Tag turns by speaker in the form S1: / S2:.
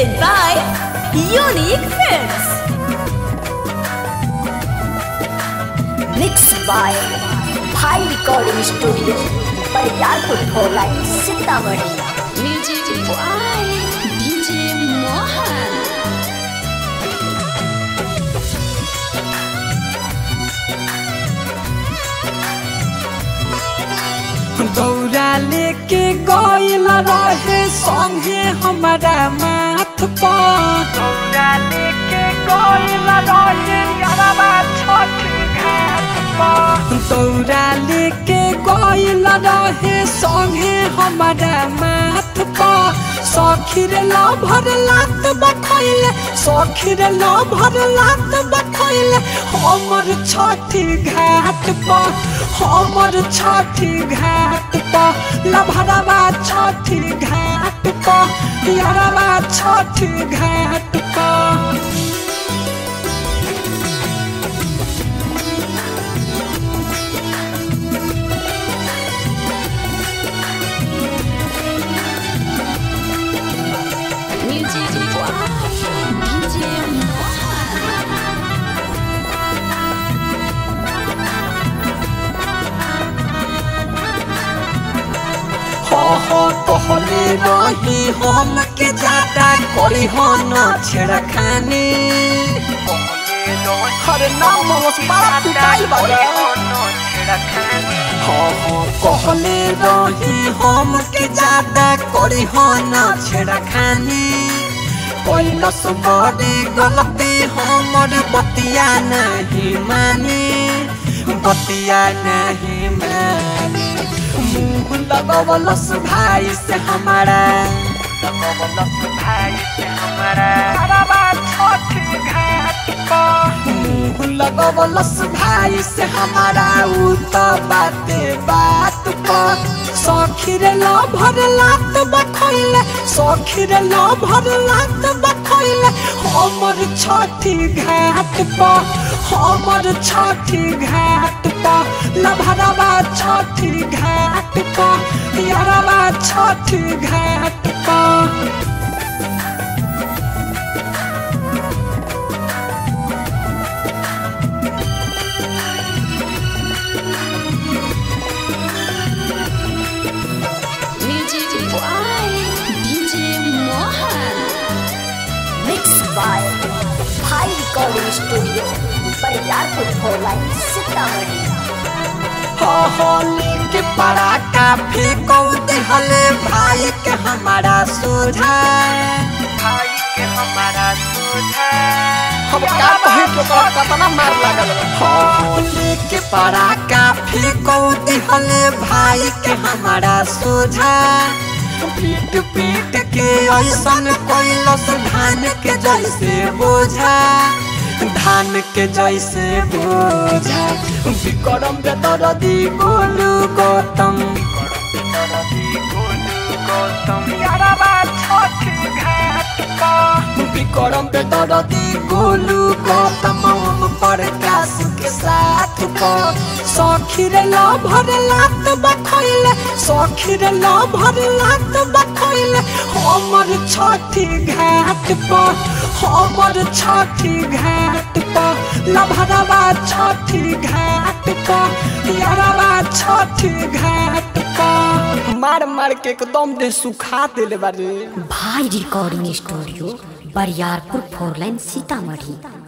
S1: presented by Unique Films. Mixed by Bhai Recording Studio, Bariarpur Bholai, Sitamarhi. Music by DJ Mohan.
S2: दौरा लेके गइल रहे संगे हमारा माथ पर। दौरा लेके गइल रहे यारबा छठ घाट पर। दौरा लेके गइल रहे संगे हमारा माथ पर। सखीर ला भर लात बखैले, सखीर ला भर लात बखैले हमर छठी घाट पर, हमर छठी घाट पर। लभरवा छठी घाट पर, यारवा छठी घाट पर। कहले रही हम के ज्यादा करी हो न छेड़खानी। हर नाम बड़ा पिटाई बारे। कहले रही हम के ज्यादा करी हो न छेड़खानी। कैलस बड़ी गलती हमर बतिया नहीं मानी, बतिया नहीं मानी। मुँह लगवलस भाई से हमारा, लगवलस भाई से हमारा यारबा छठ घाट पर। मुँह लगवलस भाई से हमारा उ तो बाते बात पर। सखीर ला भर लात बखैले, सखीर ला भर लात बखैले हमर छठी घाट पर, हमर छठी घाट पर। लभरवा छठी घाट पर, यारबा छठी घाट पर।
S1: By Bhai Recording Studio, Bariarpur Bholai, Sitamarhi.
S2: Holi के पड़ाका फेंको दिहले भाई के हमारा सोझा, भाई के हमारा सोझा। हम का कहे तो कितना मार लागल। होली के पड़ाका फेंको दिहले भाई के हमारा सोझा। पीट पीट के ऐसन कैलस धान के जैसे बोझा, धान के जैसे बोझा। विक्रम बेदरदी गोलू गौतम, यारबा छठ घाट पर। विक्रम बेदरदी गोलू गौतम प्रकाश के साथ पर। सखीर ला भर लात बखैले, सखीर ला भर लात बखैले हमर छठी घाट पर, हमर छठी घाट पर। लभरवा छठी घाट पर, यारबा छठी घाट पर। मार मार के एकदम दे सुखा देले बारे।
S1: Bhai Recording Studio, Bariarpur Bholai, Sitamarhi.